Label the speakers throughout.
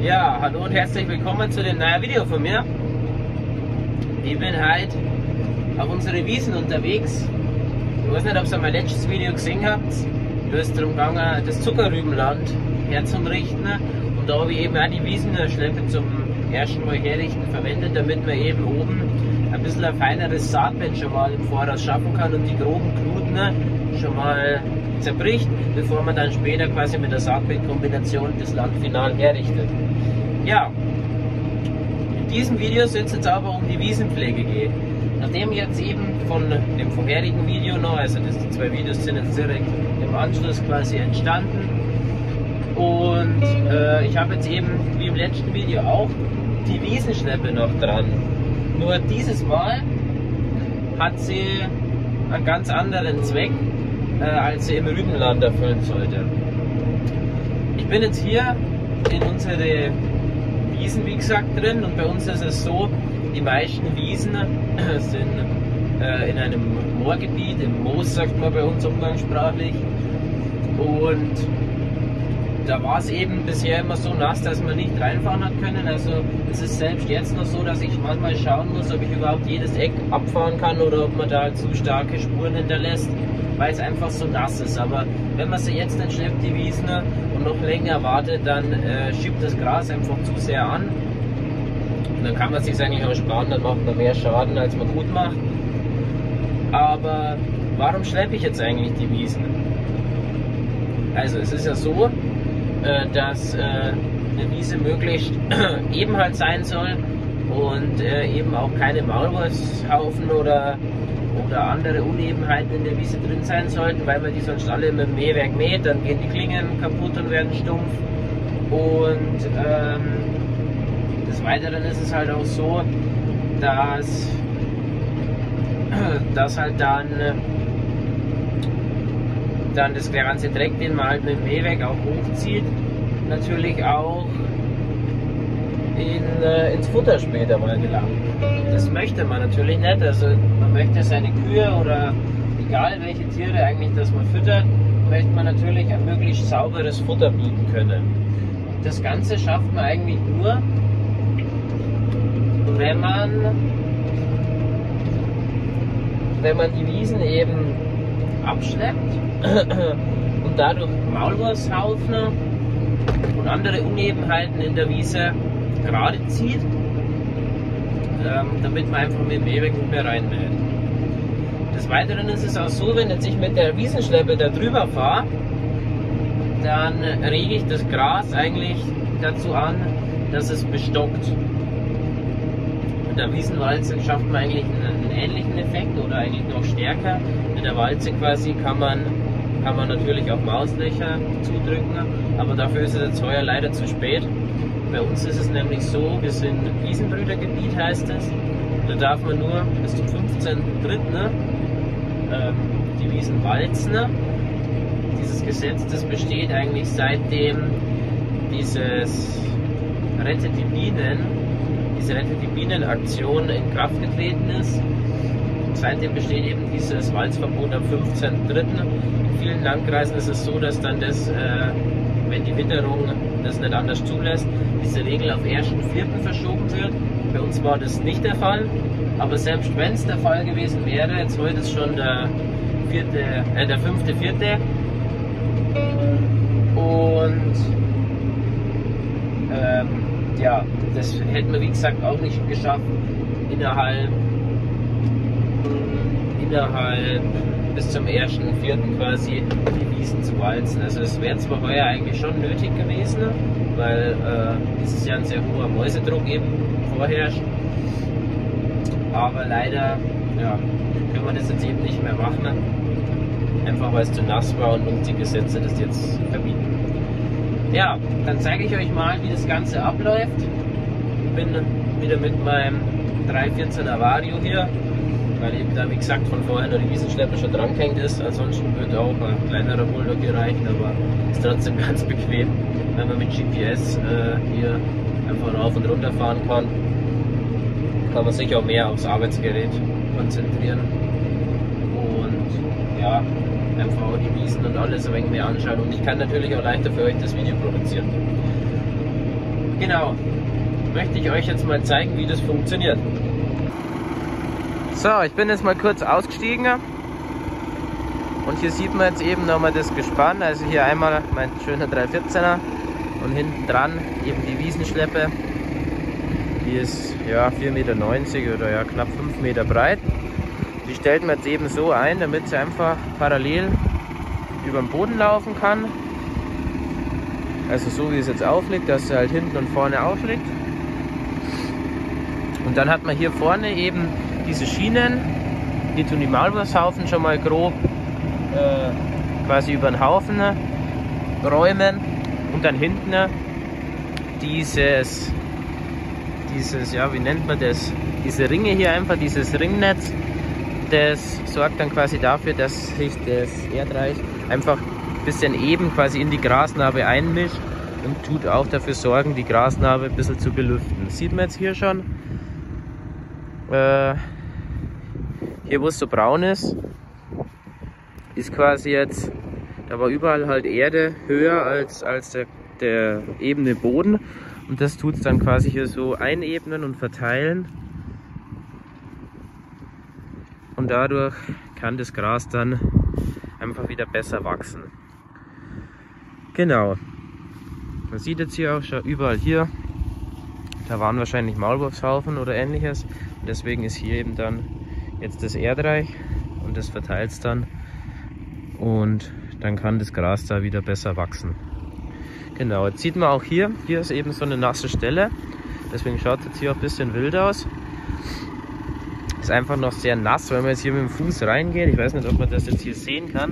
Speaker 1: Ja, hallo und herzlich willkommen zu dem neuen Video von mir. Ich bin heute auf unsere Wiesen unterwegs. Ich weiß nicht, ob ihr mein letztes Video gesehen habt. Da ist darum gegangen, das Zuckerrübenland herzurichten. Und da habe ich eben auch die Wiesenschleppe zum ersten Mal herrichten verwendet, damit man eben oben ein bisschen ein feineres Saatbett schon mal im Voraus schaffen kann und die groben Knuten schon mal zerbricht, bevor man dann später quasi mit der Saatbettkombination das Land final herrichtet. Ja, in diesem Video soll es jetzt aber um die Wiesenpflege gehen. Nachdem jetzt eben von dem vorherigen Video noch, also die zwei Videos sind jetzt direkt im Anschluss quasi entstanden, und ich habe jetzt eben, wie im letzten Video auch, die Wiesenschleppe noch dran. Nur dieses Mal hat sie einen ganz anderen Zweck, als sie im Rübenland erfüllen sollte. Ich bin jetzt hier in unsere Wiesen, wie gesagt, drin, und bei uns ist es so, die meisten Wiesen sind in einem Moorgebiet, im Moos sagt man bei uns umgangssprachlich, und da war es eben bisher immer so nass, dass man nicht reinfahren hat können. Also es ist selbst jetzt noch so, dass ich manchmal schauen muss, ob ich überhaupt jedes Eck abfahren kann oder ob man da zu starke Spuren hinterlässt, weil es einfach so nass ist. Aber wenn man sie jetzt entschleppt, die Wiesen, und noch länger wartet, dann schiebt das Gras einfach zu sehr an. Und dann kann man sich eigentlich auch sparen, dann macht man mehr Schaden, als man gut macht. Aber warum schleppe ich jetzt eigentlich die Wiesen? Also es ist ja so, dass eine Wiese möglichst eben halt sein soll und eben auch keine Maulwurfshaufen oder andere Unebenheiten in der Wiese drin sein sollten, weil man die sonst alle mit dem Mähwerk mäht, dann gehen die Klingen kaputt und werden stumpf. Und des Weiteren ist es halt auch so, dass halt dann das ganze Dreck, den man halt mit dem Mähwerk auch hochzieht, natürlich auch ins Futter später mal gelangt. Das möchte man natürlich nicht, also man möchte seine Kühe oder egal welche Tiere eigentlich, das man füttert, möchte man natürlich ein möglichst sauberes Futter bieten können. Das Ganze schafft man eigentlich nur, wenn man die Wiesen eben abschleppt und dadurch Maulwurfshaufen und andere Unebenheiten in der Wiese gerade zieht, damit man einfach mit dem Mähwerk nicht mehr reinmäht. Des Weiteren ist es auch so, wenn jetzt ich mit der Wiesenschleppe da drüber fahre, dann rege ich das Gras eigentlich dazu an, dass es bestockt. Mit der Wiesenwalze schafft man eigentlich einen ähnlichen Effekt oder eigentlich noch stärker. Mit der Walze quasi kann man natürlich auch Mauslöcher zudrücken, aber dafür ist es jetzt heuer leider zu spät. Bei uns ist es nämlich so, wir sind Wiesenbrüdergebiet, heißt es. Da darf man nur bis zum 15.3. Die Wiesen walzen. Dieses Gesetz, das besteht eigentlich seitdem diese Rettet die Bienen-Aktion in Kraft getreten ist. Seitdem besteht eben dieses Walzverbot am 15.3. In vielen Landkreisen ist es so, dass dann wenn die Witterung das nicht anders zulässt, diese Regel auf 1.4. verschoben wird. Bei uns war das nicht der Fall, aber selbst wenn es der Fall gewesen wäre, jetzt heute ist schon der 5.4. Und ja, das hätten wir wie gesagt auch nicht geschafft, innerhalb bis zum 1.4. quasi die Wiesen zu walzen. Also es wäre zwar heuer eigentlich schon nötig gewesen, weil dieses Jahr ein sehr hoher Mäusedruck eben vorherrscht, aber leider können wir das jetzt eben nicht mehr machen, einfach weil es zu nass war und uns die Gesetze das jetzt verbieten. Ja, dann zeige ich euch mal, wie das Ganze abläuft. Ich bin wieder mit meinem 314er Vario hier, weil eben da wie gesagt von vorher noch die Wiesenschleppe schon dran gehängt ist. Ansonsten würde auch ein kleinerer Bulldog hier reichen, aber ist trotzdem ganz bequem, wenn man mit GPS hier einfach rauf und runter fahren kann. Kann man sich auch mehr aufs Arbeitsgerät konzentrieren und ja, einfach auch die Wiesen und alles ein wenig mehr anschauen, und ich kann natürlich auch leichter für euch das Video produzieren. Genau, möchte ich euch jetzt mal zeigen, wie das funktioniert. So, ich bin jetzt mal kurz ausgestiegen und hier sieht man jetzt eben nochmal das Gespann. Also hier einmal mein schöner 314er und hinten dran eben die Wiesenschleppe. Die ist ja 4,90 Meter oder ja knapp 5 Meter breit. Die stellt man jetzt eben so ein, damit sie einfach parallel über den Boden laufen kann. Also so wie es jetzt aufliegt, dass sie halt hinten und vorne aufliegt. Und dann hat man hier vorne eben diese Schienen, die tun die Maulwurfshaufen schon mal grob quasi über den Haufen räumen. Und dann hinten dieses, ja, wie nennt man das? Diese Ringe hier einfach, dieses Ringnetz, das sorgt dann quasi dafür, dass sich das Erdreich einfach ein bisschen eben quasi in die Grasnarbe einmischt und tut auch dafür sorgen, die Grasnarbe ein bisschen zu belüften. Das sieht man jetzt hier schon. Hier wo es so braun ist quasi jetzt, da war überall halt Erde höher als der ebene Boden und das tut es dann quasi hier so einebnen und verteilen und dadurch kann das Gras dann einfach wieder besser wachsen. Genau, man sieht jetzt hier auch schon überall hier, da waren wahrscheinlich Maulwurfshaufen oder ähnliches und deswegen ist hier eben dann jetzt das Erdreich und das verteilt es dann und dann kann das Gras da wieder besser wachsen. Genau, jetzt sieht man auch hier ist eben so eine nasse Stelle, deswegen schaut es jetzt hier auch ein bisschen wild aus. Ist einfach noch sehr nass, wenn man jetzt hier mit dem Fuß reingeht, ich weiß nicht, ob man das jetzt hier sehen kann.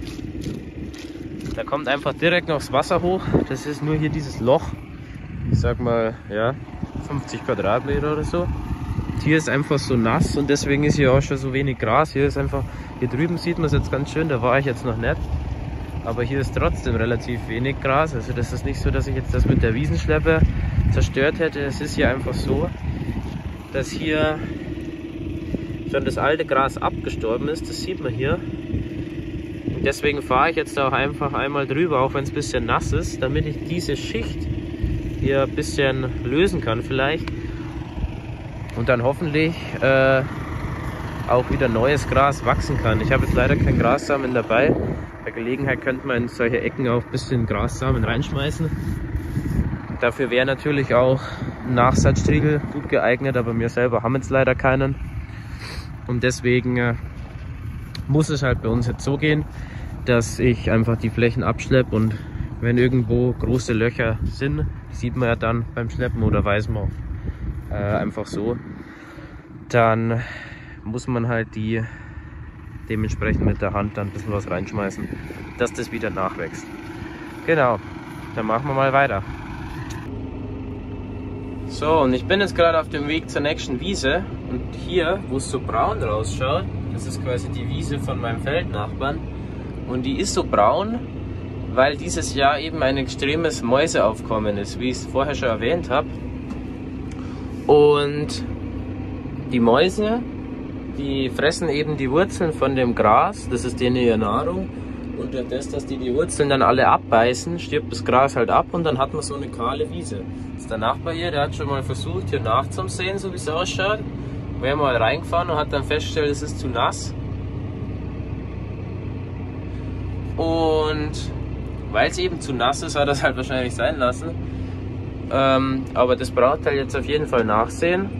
Speaker 1: Da kommt einfach direkt noch das Wasser hoch, das ist nur hier dieses Loch, ich sag mal, ja, 50 Quadratmeter oder so. Hier ist einfach so nass und deswegen ist hier auch schon so wenig Gras. Hier ist einfach, hier drüben sieht man es jetzt ganz schön, da war ich jetzt noch nicht. Aber hier ist trotzdem relativ wenig Gras. Also das ist nicht so, dass ich jetzt das mit der Wiesenschleppe zerstört hätte. Es ist hier einfach so, dass hier schon das alte Gras abgestorben ist. Das sieht man hier. Und deswegen fahre ich jetzt auch einfach einmal drüber, auch wenn es ein bisschen nass ist, damit ich diese Schicht hier ein bisschen lösen kann vielleicht. Und dann hoffentlich auch wieder neues Gras wachsen kann. Ich habe jetzt leider keinen Grassamen dabei. Bei Gelegenheit könnte man in solche Ecken auch ein bisschen Grassamen reinschmeißen. Dafür wäre natürlich auch ein Nachsatzstriegel gut geeignet, aber wir selber haben jetzt leider keinen. Und deswegen muss es halt bei uns jetzt so gehen, dass ich einfach die Flächen abschleppe und wenn irgendwo große Löcher sind, sieht man ja dann beim Schleppen oder weiß man einfach so, dann muss man halt die dementsprechend mit der Hand dann ein bisschen was reinschmeißen, dass das wieder nachwächst. Genau, dann machen wir mal weiter. So, und ich bin jetzt gerade auf dem Weg zur nächsten Wiese und hier, wo es so braun rausschaut, das ist quasi die Wiese von meinem Feldnachbarn und die ist so braun, weil dieses Jahr eben ein extremes Mäuseaufkommen ist, wie ich es vorher schon erwähnt habe. Und die Mäuse, die fressen eben die Wurzeln von dem Gras, das ist denen ihre Nahrung. Und durch das, dass die Wurzeln dann alle abbeißen, stirbt das Gras halt ab und dann hat man so eine kahle Wiese. Das ist der Nachbar hier, der hat schon mal versucht, hier nachzusehen, so wie es ausschaut. Wäre mal reingefahren und hat dann festgestellt, es ist zu nass. Und weil es eben zu nass ist, hat er es halt wahrscheinlich sein lassen. Aber das braucht halt jetzt auf jeden Fall Nachsehen.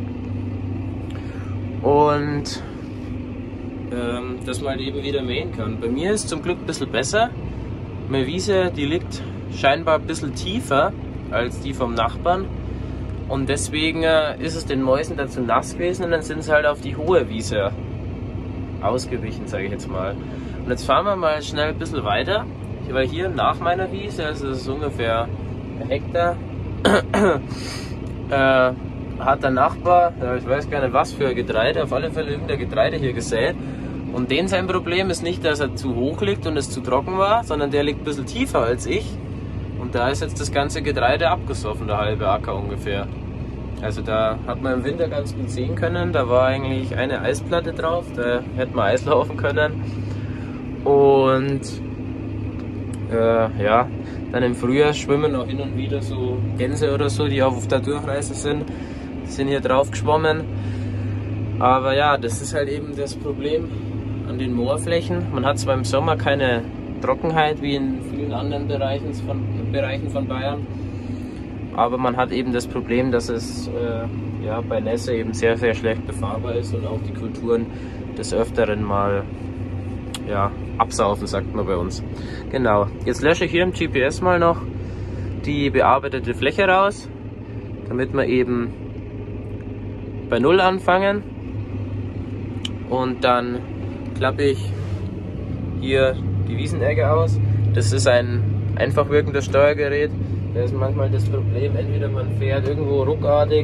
Speaker 1: Und dass man halt eben wieder mähen kann. Bei mir ist es zum Glück ein bisschen besser. Meine Wiese, die liegt scheinbar ein bisschen tiefer als die vom Nachbarn. Und deswegen ist es den Mäusen dazu nass gewesen und dann sind sie halt auf die hohe Wiese ausgewichen, sage ich jetzt mal. Und jetzt fahren wir mal schnell ein bisschen weiter, weil hier nach meiner Wiese, also das ist ungefähr ein Hektar, hat der Nachbar, ich weiß gar nicht was für Getreide, auf alle Fälle irgendein Getreide hier gesät. Und den sein Problem ist nicht, dass er zu hoch liegt und es zu trocken war, sondern der liegt ein bisschen tiefer als ich. Und da ist jetzt das ganze Getreide abgesoffen, der halbe Acker ungefähr. Also da hat man im Winter ganz gut sehen können, da war eigentlich eine Eisplatte drauf, da hätte man Eis laufen können. Und ja, Dann im Frühjahr schwimmen auch hin und wieder so Gänse oder so, die auf der Durchreise sind. Die sind hier drauf geschwommen. Aber ja, das ist halt eben das Problem an den Moorflächen. Man hat zwar im Sommer keine Trockenheit wie in vielen anderen Bereichen von Bayern, aber man hat eben das Problem, dass es ja, bei Nässe eben sehr, sehr schlecht befahrbar ist und auch die Kulturen des Öfteren mal ja, absaufen, sagt man bei uns. Genau, jetzt lösche ich hier im GPS mal noch die bearbeitete Fläche raus, damit wir eben bei 0 anfangen. Und dann klappe ich hier die Wiesenegge aus. Das ist ein einfach wirkendes Steuergerät. Da ist manchmal das Problem, entweder man fährt irgendwo ruckartig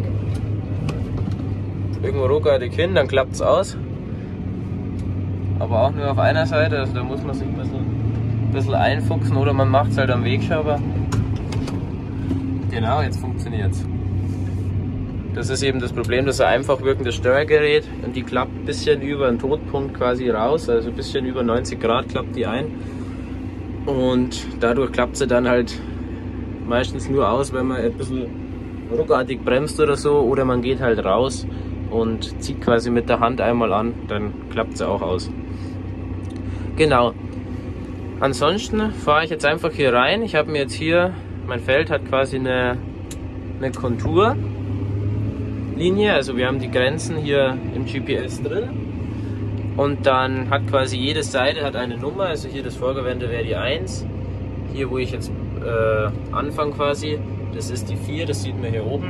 Speaker 1: hin, dann klappt es aus. Aber auch nur auf einer Seite, also da muss man sich ein bisschen einfuchsen oder man macht es halt am Wegschauber. Genau, jetzt funktioniert es. Das ist eben das Problem, das ist ein einfach wirkendes Steuergerät und die klappt ein bisschen über den Todpunkt quasi raus, also ein bisschen über 90 Grad klappt die ein. Und dadurch klappt sie dann halt meistens nur aus, wenn man ein bisschen ruckartig bremst oder so, oder man geht halt raus und zieht quasi mit der Hand einmal an, dann klappt sie auch aus. Genau. Ansonsten fahre ich jetzt einfach hier rein. Ich habe mir jetzt hier, mein Feld hat quasi eine Konturlinie, also wir haben die Grenzen hier im GPS drin. Und dann hat quasi jede Seite hat eine Nummer, also hier das Vorgewende wäre die 1. Hier, wo ich jetzt anfange quasi, das ist die 4, das sieht man hier oben.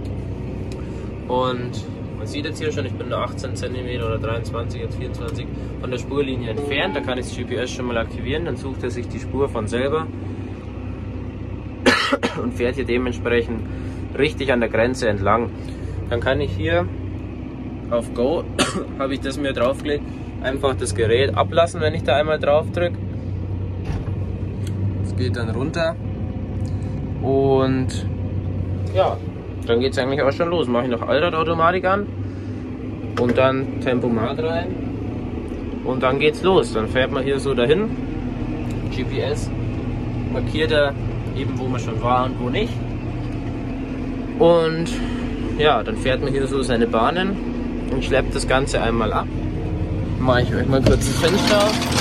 Speaker 1: Und man sieht jetzt hier schon, ich bin nur 18 cm oder 23, jetzt 24 von der Spurlinie entfernt. Da kann ich das GPS schon mal aktivieren, dann sucht er sich die Spur von selber und fährt hier dementsprechend richtig an der Grenze entlang. Dann kann ich hier auf Go, habe ich das mir draufgelegt, einfach das Gerät ablassen, wenn ich da einmal drauf drücke. Es geht dann runter und ja, dann geht es eigentlich auch schon los. Mache ich noch Allradautomatik an und dann Tempomat rein und dann geht's los. Dann fährt man hier so dahin. GPS markiert er eben, wo man schon war und wo nicht. Und ja, dann fährt man hier so seine Bahnen und schleppt das Ganze einmal ab. Mache ich euch mal kurz ein Fenster auf.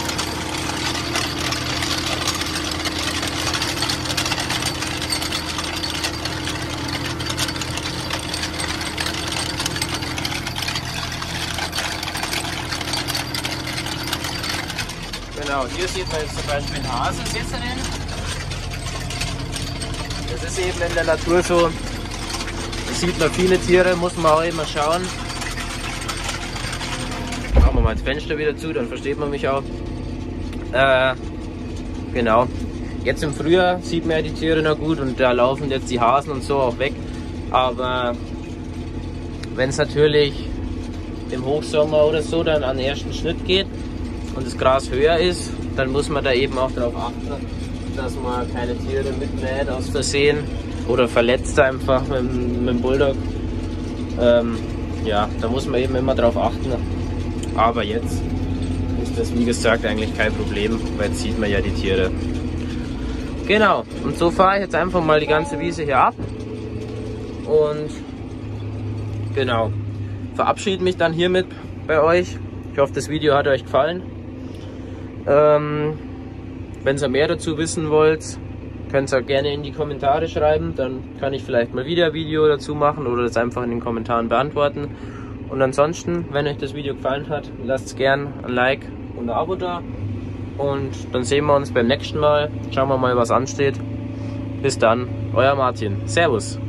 Speaker 1: Genau, hier sieht man jetzt zum Beispiel einen Hasen sitzen. Das ist eben in der Natur so. Da sieht man viele Tiere, muss man auch immer schauen. Machen wir mal das Fenster wieder zu, dann versteht man mich auch. Genau. Jetzt im Frühjahr sieht man ja die Tiere noch gut und da laufen jetzt die Hasen und so auch weg. Aber wenn es natürlich im Hochsommer oder so dann an den ersten Schnitt geht und das Gras höher ist, dann muss man da eben auch darauf achten, dass man keine Tiere mitmäht aus Versehen oder verletzt einfach mit dem Bulldog. Ja, da muss man eben immer darauf achten. Aber jetzt ist das, wie gesagt, eigentlich kein Problem, weil jetzt sieht man ja die Tiere. Genau, und so fahre ich jetzt einfach mal die ganze Wiese hier ab. Und genau, verabschiede mich dann hiermit bei euch. Ich hoffe, das Video hat euch gefallen. Wenn ihr mehr dazu wissen wollt, könnt ihr auch gerne in die Kommentare schreiben. Dann kann ich vielleicht mal wieder ein Video dazu machen oder das einfach in den Kommentaren beantworten. Und ansonsten, wenn euch das Video gefallen hat, lasst gerne ein Like und ein Abo da. Und dann sehen wir uns beim nächsten Mal. Schauen wir mal, was ansteht. Bis dann, euer Martin. Servus.